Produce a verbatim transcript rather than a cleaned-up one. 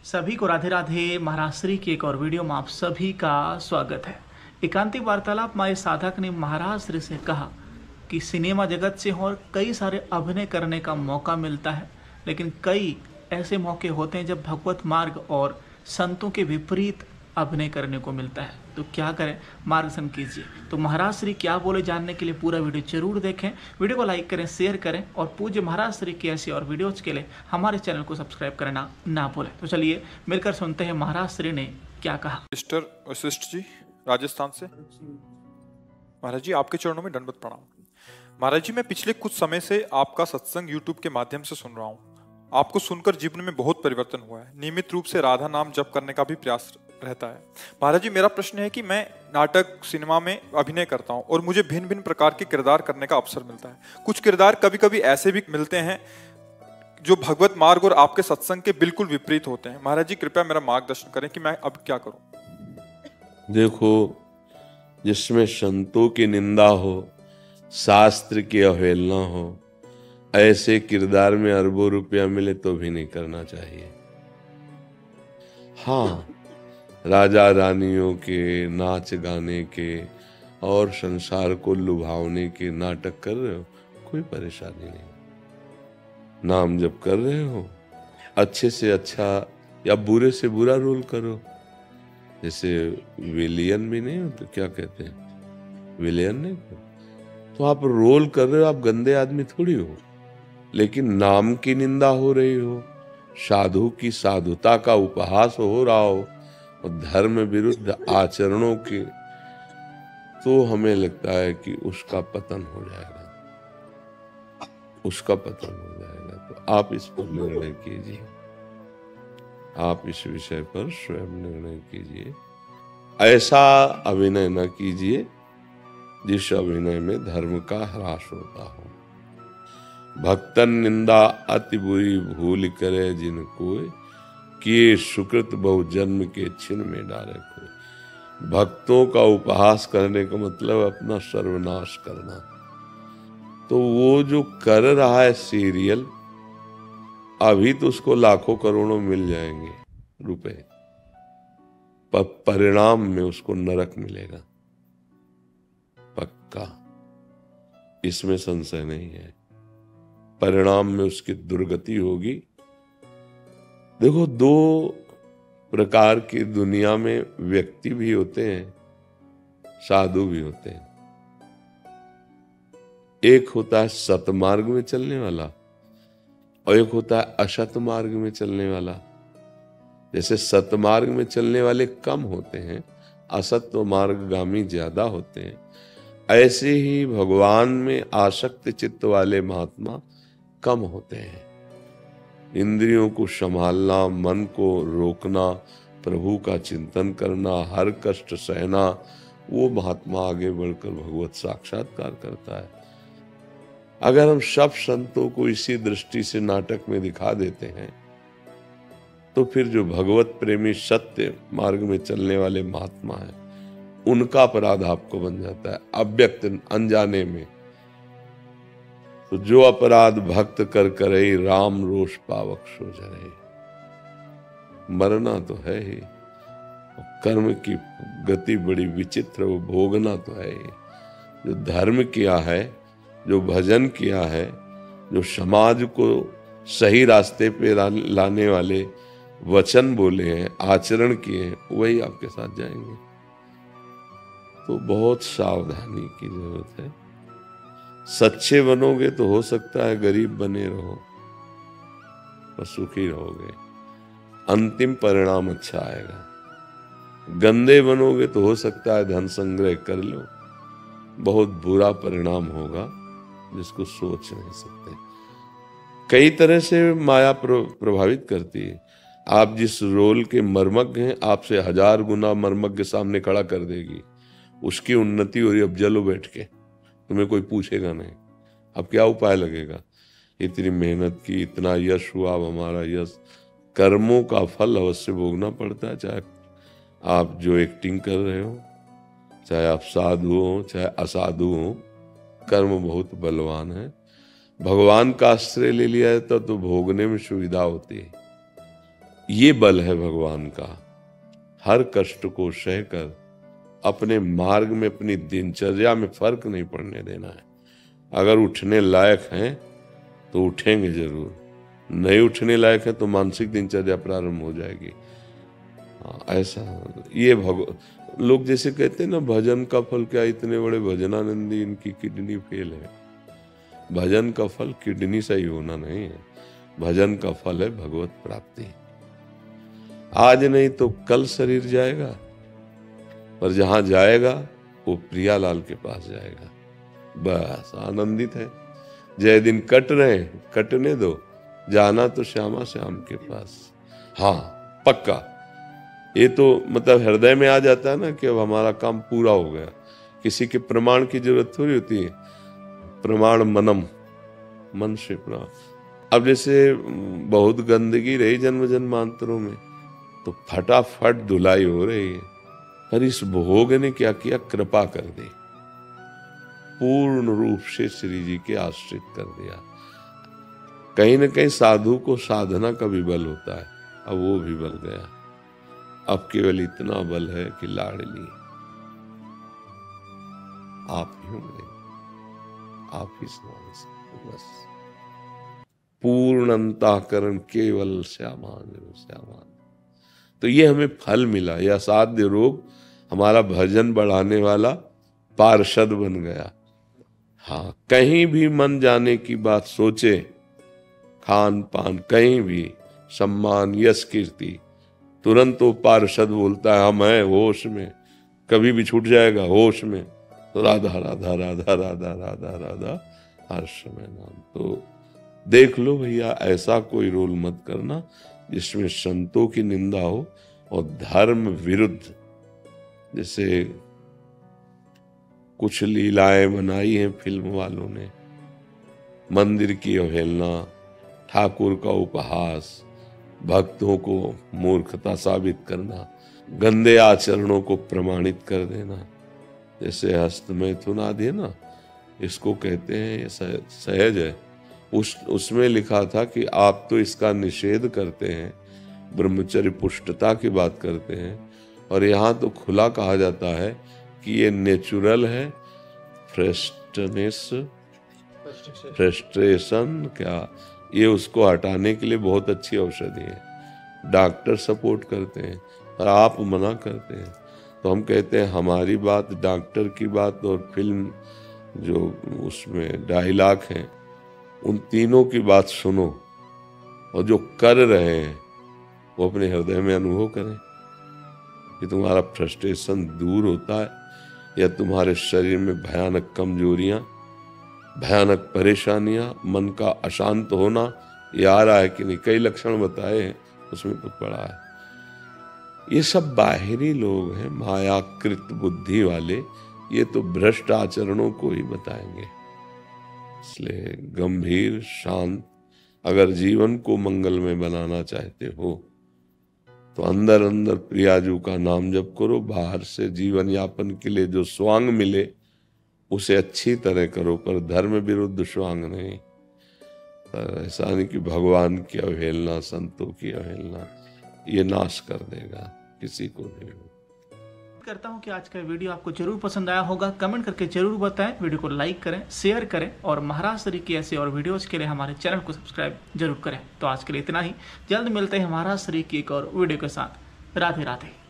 सभी को राधे राधे। महाराज की एक और वीडियो में आप सभी का स्वागत है। एकांतिक वार्तालाप में साधक ने महाराज श्री से कहा कि सिनेमा जगत से और कई सारे अभिनय करने का मौका मिलता है, लेकिन कई ऐसे मौके होते हैं जब भगवत मार्ग और संतों के विपरीत अभिनय करने को मिलता है। तो क्या करें, मार्गदर्शन कीजिए। तो महाराज श्री क्या बोले, जानने के लिए पूरा वीडियो जरूर देखें। वीडियो को लाइक करें, शेयर करें और पूज्य महाराज श्री की ऐसी और वीडियोज के लिए हमारे चैनल को सब्सक्राइब करना ना भूलें। तो चलिए मिलकर सुनते हैं महाराज श्री ने क्या कहा। मिस्टर वशिष्ठ जी राजस्थान से। महाराज जी आपके चरणों में दंडवत प्रणाम। महाराज जी मैं पिछले कुछ समय से आपका सत्संग यूट्यूब के माध्यम से सुन रहा हूँ। आपको सुनकर जीवन में बहुत परिवर्तन हुआ है। नियमित रूप से राधा नाम जप करने का भी प्रयास रहता है। महाराज जी मेरा प्रश्न है कि मैं नाटक सिनेमा में अभिनय करता हूँ और मुझे भिन्न भिन्न प्रकार के किरदार करने का अवसर मिलता है। कुछ किरदार कभी कभी ऐसे भी मिलते हैं जो भगवत मार्ग और आपके सत्संग के बिल्कुल विपरीत होते हैं। महाराज जी कृपया मेरा मार्गदर्शन करें कि मैं अब क्या करूं। देखो, जिसमें संतों की निंदा हो, शास्त्र की अवहेलना हो, ऐसे किरदार में अरबों रुपया मिले तो भी नहीं करना चाहिए। हाँ, राजा रानियों के नाच गाने के और संसार को लुभावने के नाटक कर रहे हो, कोई परेशानी नहीं। नाम जप कर रहे हो, अच्छे से अच्छा या बुरे से बुरा रोल करो। जैसे विलियन भी नहीं हो तो क्या कहते हैं, विलियन नहीं तो आप रोल कर रहे हो, आप गंदे आदमी थोड़ी हो। लेकिन नाम की निंदा हो रही हो, साधु की साधुता का उपहास हो रहा हो और धर्म विरुद्ध आचरणों के, तो हमें लगता है कि उसका पतन हो जाएगा, उसका पतन हो जाएगा। तो आप इस पर निर्णय कीजिए, आप इस विषय पर स्वयं निर्णय कीजिए। ऐसा अभिनय न कीजिए जिस अभिनय में धर्म का ह्रास होता हो। भक्तन निंदा अति बुरी भूल करे जिन कोय, किए सुकृत बहु जन्म के छिन में डाले कोय। भक्तों का उपहास करने का मतलब अपना सर्वनाश करना। तो वो जो कर रहा है सीरियल, अभी तो उसको लाखों करोड़ों मिल जाएंगे रुपए, पर परिणाम में उसको नरक मिलेगा, पक्का, इसमें संशय नहीं है। परिणाम में उसकी दुर्गति होगी। देखो, दो प्रकार की दुनिया में व्यक्ति भी होते हैं, साधु भी होते हैं। एक होता है सतमार्ग में चलने वाला और एक होता है असत मार्ग में चलने वाला। जैसे सतमार्ग में चलने वाले कम होते हैं, असत मार्गगामी ज्यादा होते हैं, ऐसे ही भगवान में आसक्त चित्त वाले महात्मा कम होते हैं। इंद्रियों को संभालना, मन को रोकना, प्रभु का चिंतन करना, हर कष्ट सहना, वो महात्मा आगे बढ़कर भगवत साक्षात्कार करता है। अगर हम सब संतों को इसी दृष्टि से नाटक में दिखा देते हैं तो फिर जो भगवत प्रेमी सत्य मार्ग में चलने वाले महात्मा हैं, उनका अपराध आपको बन जाता है अव्यक्त अनजाने में। तो जो अपराध भक्त कर करे, राम रोष पावक सो जरे। मरना तो है ही, कर्म की गति बड़ी विचित्र, वो भोगना तो है ही। जो धर्म किया है, जो भजन किया है, जो समाज को सही रास्ते पे लाने वाले वचन बोले हैं, आचरण किए हैं, वही आपके साथ जाएंगे। तो बहुत सावधानी की जरूरत है। सच्चे बनोगे तो हो सकता है गरीब बने रहो, पर सुखी रहोगे, अंतिम परिणाम अच्छा आएगा। गंदे बनोगे तो हो सकता है धन संग्रह कर लो, बहुत बुरा परिणाम होगा जिसको सोच नहीं सकते। कई तरह से माया प्रभावित करती है। आप जिस रोल के मर्मज्ञ हैं, आपसे हजार गुना मर्मज्ञ सामने खड़ा कर देगी। उसकी उन्नति हो रही, अब जलो बैठ के, तुम्हें कोई पूछेगा नहीं। अब क्या उपाय लगेगा? इतनी मेहनत की, इतना यश हुआ, अब हमारा यश। कर्मों का फल अवश्य भोगना पड़ता है, चाहे आप जो एक्टिंग कर रहे हो, चाहे आप साधु हो, चाहे असाधु हो। कर्म बहुत बलवान है। भगवान का आश्रय ले लिया है तो, तो भोगने में सुविधा होती है। ये बल है भगवान का, हर कष्ट को सहकर अपने मार्ग में, अपनी दिनचर्या में फर्क नहीं पड़ने देना है। अगर उठने लायक हैं तो उठेंगे जरूर, नहीं उठने लायक है तो मानसिक दिनचर्या प्रारंभ हो जाएगी। हाँ, ऐसा ये भगवान, लोग जैसे कहते हैं ना भजन का फल क्या, इतने बड़े भजनानंदी इनकी किडनी फेल है। भजन का फल किडनी सही होना नहीं है, भजन का फल है भगवत प्राप्ति। आज नहीं तो कल शरीर जाएगा, पर जहां जाएगा वो प्रियालाल के पास जाएगा। बस आनंदित है, जय दिन कट रहे कटने दो, जाना तो श्यामा श्याम के पास। हाँ पक्का, ये तो मतलब हृदय में आ जाता है ना कि अब हमारा काम पूरा हो गया, किसी के प्रमाण की जरूरत थोड़ी होती है। प्रमाण मनम, मन से प्रमाण। अब जैसे बहुत गंदगी रही जन्म जन्मांतरों में तो फटाफट धुलाई हो रही है, पर इस भोग ने क्या किया, कृपा कर दी, पूर्ण रूप से श्री जी के आश्रित कर दिया। कहीं न कहीं साधु को साधना का भी बल होता है, अब वो भी बल गया। अब केवल इतना बल है कि लाडली आप ही होंगे, आप ही सुना सकते, बस पूर्ण अंतःकरण केवल श्यामान श्यामान। तो ये हमें फल मिला, यह असाध्य रोग हमारा भजन बढ़ाने वाला पार्षद बन गया। हाँ, कहीं भी मन जाने की बात सोचे, खान पान कहीं भी, सम्मान यश कीर्ति, तुरंत वो पार्षद बोलता है हम हैं होश में, कभी भी छूट जाएगा होश में तो राधा राधा राधा राधा राधा राधा हर समय नाम। तो देख लो भैया, ऐसा कोई रोल मत करना जिसमें संतों की निंदा हो और धर्म विरुद्ध। जैसे कुछ लीलाएं बनाई हैं फिल्म वालों ने, मंदिर की अवहेलना, ठाकुर का उपहास, भक्तों को मूर्खता साबित करना, गंदे आचरणों को प्रमाणित कर देना। जैसे हस्तमैथुन आदि है ना, इसको कहते हैं ये सहज है। उस उसमें लिखा था कि आप तो इसका निषेध करते हैं, ब्रह्मचर्य पुष्टता की बात करते हैं, और यहाँ तो खुला कहा जाता है कि ये नेचुरल है, फ्रस्ट्रेनेस फ्रस्ट्रेशन क्या, ये उसको हटाने के लिए बहुत अच्छी औषधि है। डॉक्टर सपोर्ट करते हैं और आप मना करते हैं। तो हम कहते हैं हमारी बात, डॉक्टर की बात और फिल्म जो उसमें डायलॉग हैं, उन तीनों की बात सुनो और जो कर रहे हैं वो अपने हृदय में अनुभव करें कि तुम्हारा फ्रस्ट्रेशन दूर होता है या तुम्हारे शरीर में भयानक कमजोरियां, भयानक परेशानियां, मन का अशांत होना ये आ रहा है कि नहीं। कई लक्षण बताए हैं उसमें तो पड़ा है। ये सब बाहरी लोग हैं, मायाकृत बुद्धि वाले, ये तो भ्रष्ट आचरणों को ही बताएंगे। इसलिए गंभीर शांत, अगर जीवन को मंगलमय बनाना चाहते हो तो अंदर अंदर प्रियाजू का नाम जप करो, बाहर से जीवन यापन के लिए जो स्वांग मिले उसे अच्छी तरह करो, पर धर्म विरुद्ध स्वांग नहीं। पर ऐसा नहीं कि भगवान की अवहेलना, संतों की अवहेलना ये नाश कर देगा किसी को भी। करता हूं कि आज का वीडियो आपको जरूर पसंद आया होगा। कमेंट करके जरूर बताएं, वीडियो को लाइक करें, शेयर करें और महाराज श्री की ऐसे और वीडियोस के लिए हमारे चैनल को सब्सक्राइब जरूर करें। तो आज के लिए इतना ही, जल्द मिलते हैं महाराज श्री की एक और वीडियो के साथ। राधे राधे।